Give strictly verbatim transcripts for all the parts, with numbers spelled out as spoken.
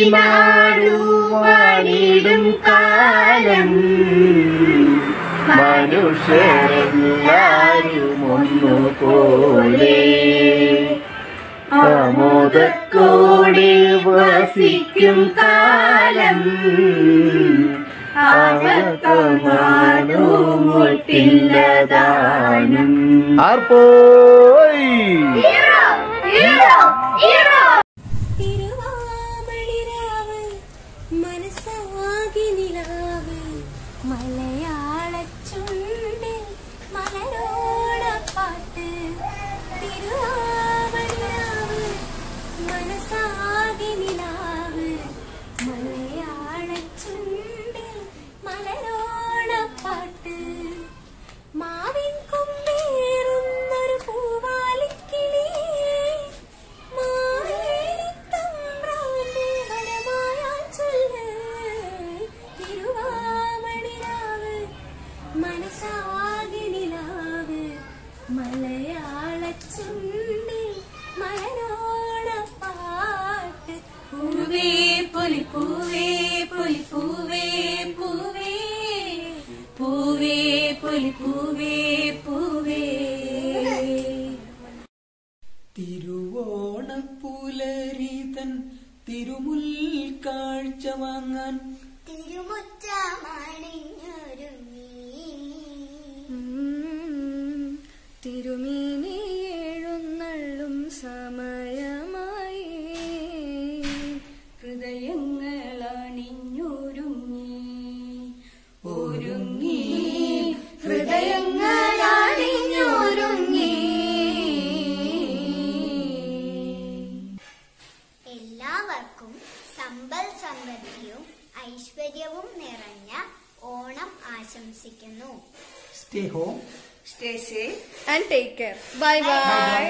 നാടുവാണിടും കാലം മനുഷ്യരെല്ലാരും ഒന്നുപോലെ ആമോദത്തോടെ വസിക്കും കാലം ആപത്തമാനോട്ടില്ലതാനും. ആർപ്പോയി തിരുവാമണിരാവ് മനസ്സാകി നിലാവ് മലയാള ചുണ്ടിൽ മലരോടപ്പാട്ട്. തിരുവാമണിരാവ് മനസ്സാകി നിലാവ് മലയാള ചുണ്ടിൽ മലരോടപ്പാട്ട്. മാവിൻ കൊമ്പേറുന്നൊരു പൂവാലിക്കിളി മാവേലിത്തമ്പ്രാന്റെ വരമായാൽ ചൊല്ല്. തിരുവാമണിരാവ് മനസ്സാകി നിലാവ് മലയാള ചുണ്ടിൽ മലരോടപ്പാട്ട്. പൂവേ പൊലി പൂവേ പൊലി പൂവേ പൂവേ പൂവേ പൊലി പൂവേ പൂവേ. തിരുവോണപ്പുലരിതൻ തിരുമുൽ കാഴ്ച വാങ്ങാൻ തിരുമുറ്റമണിഞ്ഞൊരുങ്ങി തിരുമേനി എഴുന്നള്ളും സമയമായി ഹൃദയങ്ങൾ അണിഞ്ഞൊരുങ്ങി ഒരുങ്ങി ഹൃദയങ്ങൾ അണിഞ്ഞൊരുങ്ങി. എല്ലാവർക്കും സമ്പൽ സമൃദ്ധിയും ഐശ്വര്യവും നിറഞ്ഞ ഓണം ആശംസിക്കുന്നു. Stay home, stay safe and take care. Bye bye.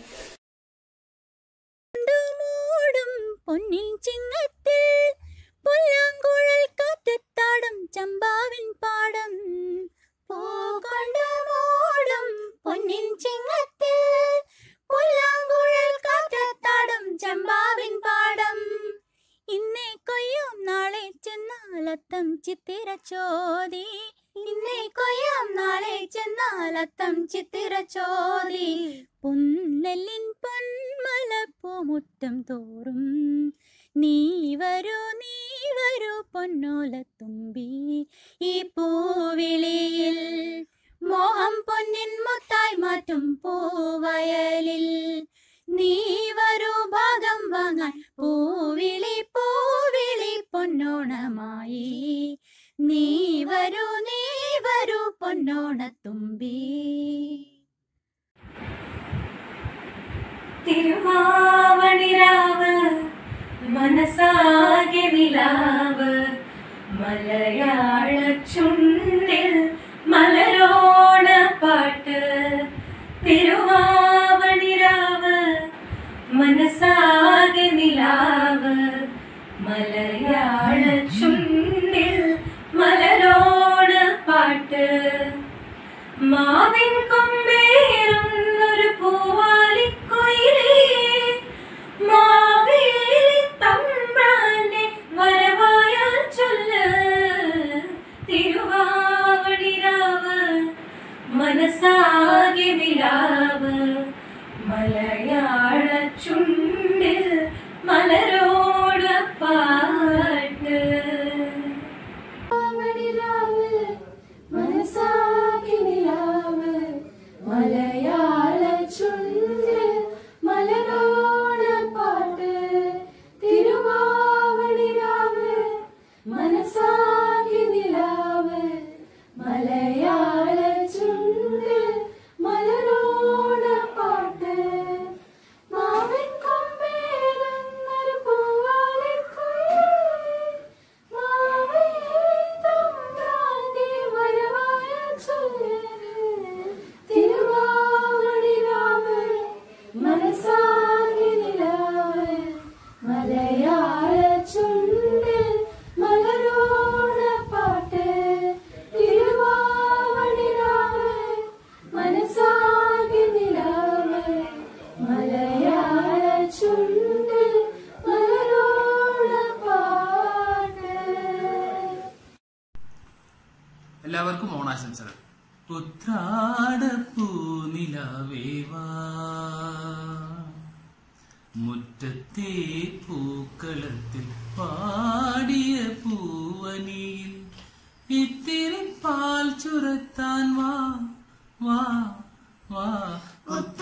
മൂടും പൊന്നിൻ ചിങ്ങത്തിൽ പുല്ലാങ്കുഴൽ കാറ്റത്താടും ചമ്പാവിൻ പാടം. പൂകൊണ്ട മൂടും പൊന്നിൻ ചിങ്ങത്തിൽ പുല്ലാങ്കുഴൽ കാറ്റത്താടും ചമ്പാവിൻ പാടം. ഇന്നേ കൊയ്യാം നാളെ ചെന്നാലത്തം ചിത്തിര ചോദി. ഇന്നേ കൊയ്യാം നാളെ ചെന്നാലത്തം ചിത്തിര ചോദി. പുന്നെല്ലിൻ പൊന്മല പൂമുറ്റം തോറും നീ വരൂ നീ വരൂ പൊന്നോലത്തുമ്പി. ഈ പൂവിളിയിൽ മോഹം പൊന്നിൻ മുത്തായി മാറ്റും പൂവയലിൽ നീ വരൂ ഭാഗം വാങ്ങാൻ. പൂവിളി പൂവിളി പൊന്നോണമായി നീ വരൂ നീ വരൂ പൊന്നോണത്തുമ്പി. തിരുവാമണിരാവ് മനസ്സാകെ നിലാവ് മലയാള ചുണ്ടിൽ മലരോണപ്പാട്ട്. തിരുവാമണിരാവ് മനസ്സാകെ നിലാവ് മലയാള ചുണ്ടിൽ മലരോണപ്പാട്ട്. മാവിൻ കൊമ്പേറുന്നൊരു പൂവാലിക്കുയിലേ മാവേലിത്തമ്പ്രാന്റെ വരവായാൽ ചൊല്ല്. തിരുവാമണിരാവ് മനസ്സാകെ നിലാവ് മലയാള ചുണ്ടിൽ മലരോടപ്പാട്ട്. വാ മുറ്റത്തെ പൂക്കളത്തിൽ പാടിയ പൂവനിയിൽ ഇത്തിരി പാൽ ചുരത്താൻ വാ വാ വാ